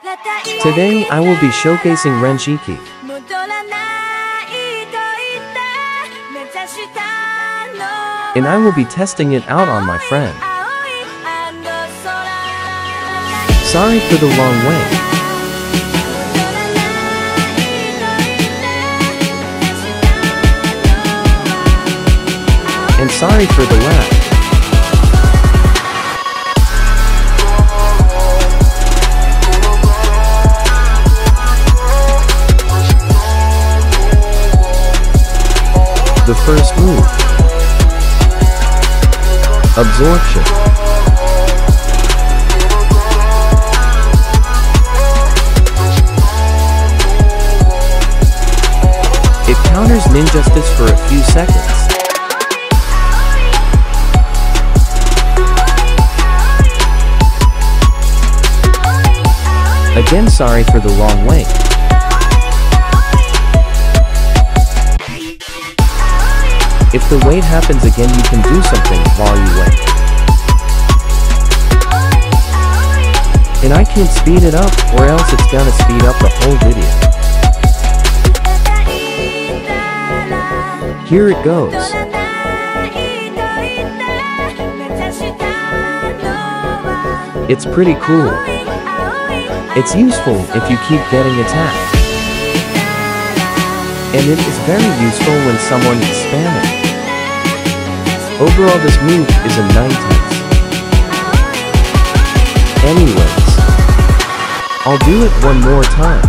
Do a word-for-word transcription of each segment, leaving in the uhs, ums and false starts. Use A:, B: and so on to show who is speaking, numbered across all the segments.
A: Today I will be showcasing Renshiki. And I will be testing it out on my friend. Sorry for the long wait. And sorry for the lag. The first move. Absorption. It counters Ninjustice for a few seconds. Again, sorry for the long wait. If the wait happens again, you can do something while you wait. And I can't speed it up, or else it's gonna speed up the whole video. Here it goes. It's pretty cool. It's useful if you keep getting attacked. And it is very useful when someone is spamming. Overall, this move is a nine tenths. Anyways, I'll do it one more time.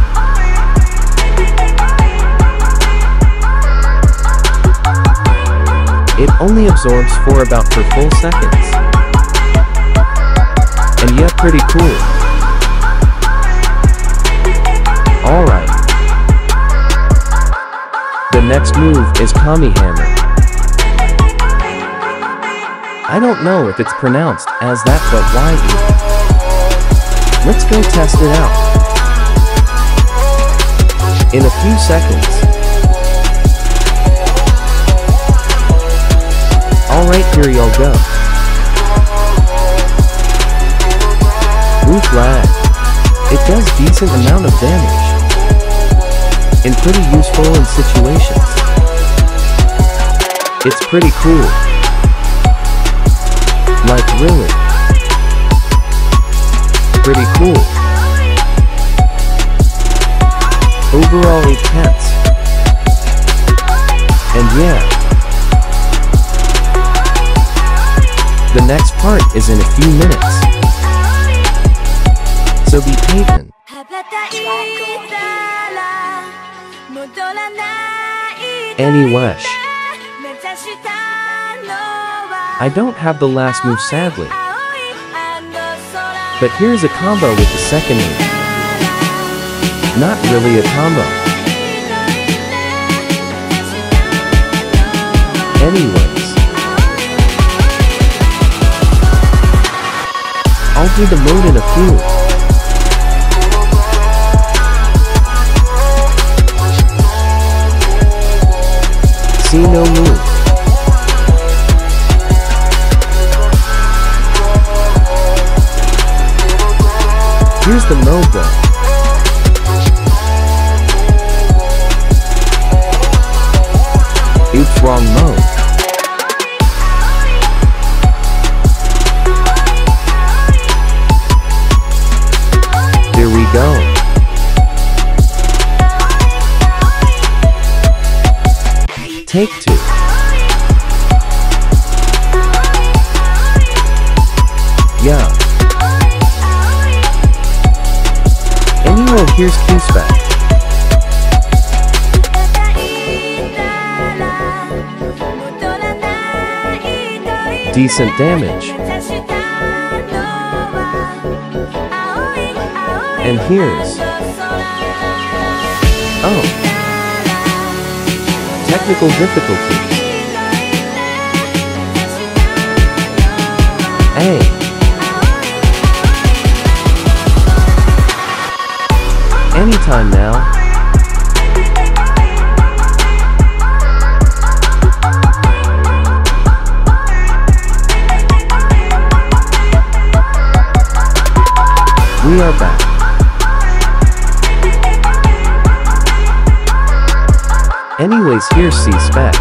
A: It only absorbs for about four full seconds. And yet pretty cool. Alright. The next move is Kami Hammer. I don't know if it's pronounced as that, but why even? Let's go test it out. In a few seconds. Alright, here y'all go. Oof, lag. It does decent amount of damage. And pretty useful in situations. It's pretty cool. Like really. Pretty cool. Overall eight tenths. And yeah. The next part is in a few minutes. So be patient. Anyways. I don't have the last move, sadly. But here's a combo with the second move. Not really a combo. Anyways. I'll do the mode in a few. See no move. Here's the mode though. Oops, wrong mode. Here we go. Take two. Yeah. Anyway, here's Q-Spec. Decent damage. And here's... Oh. Technical difficulties. Hey. Anytime now. We are back. Anyways, here's C-Spec.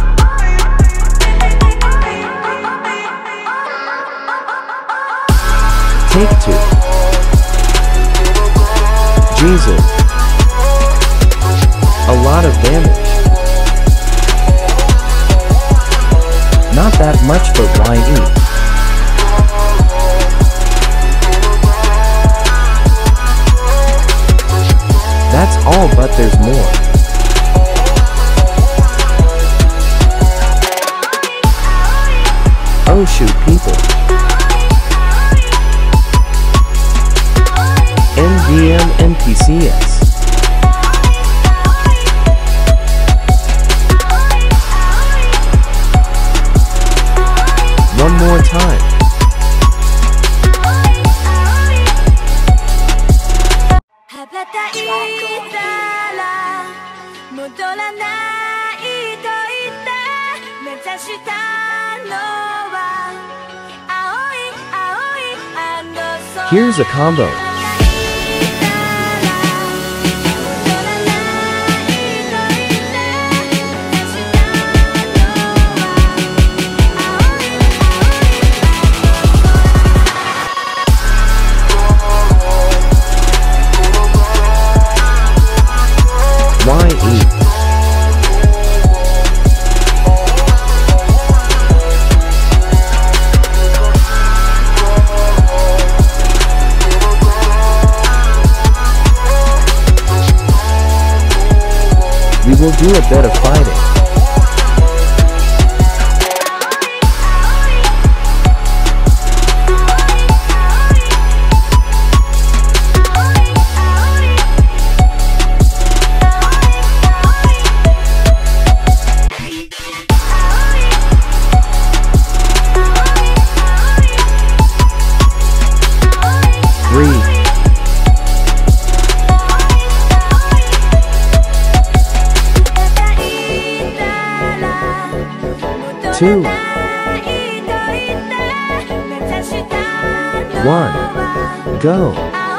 A: Take two. Jesus. A lot of damage. Not that much, but why eat? That's all, but there's more. Oh shoot, people. N V M N P C S. One more time. Here's a combo. Why eat? We will do a bit of fighting. Two, one, go.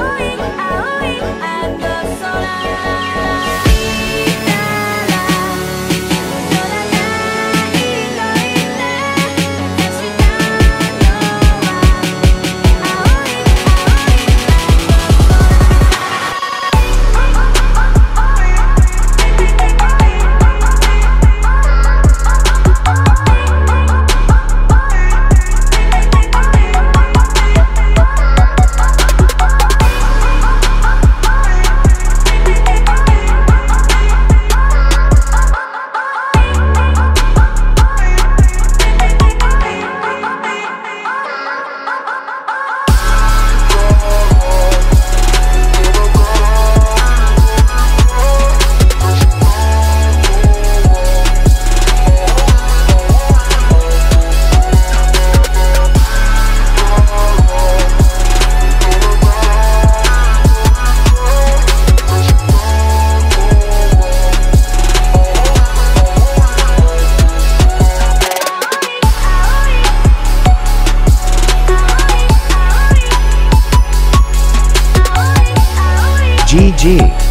A: G G.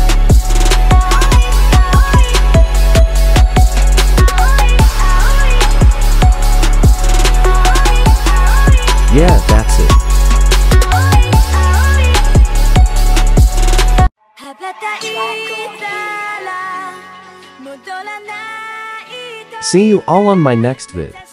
A: Yeah, that's it. See you all on my next vid.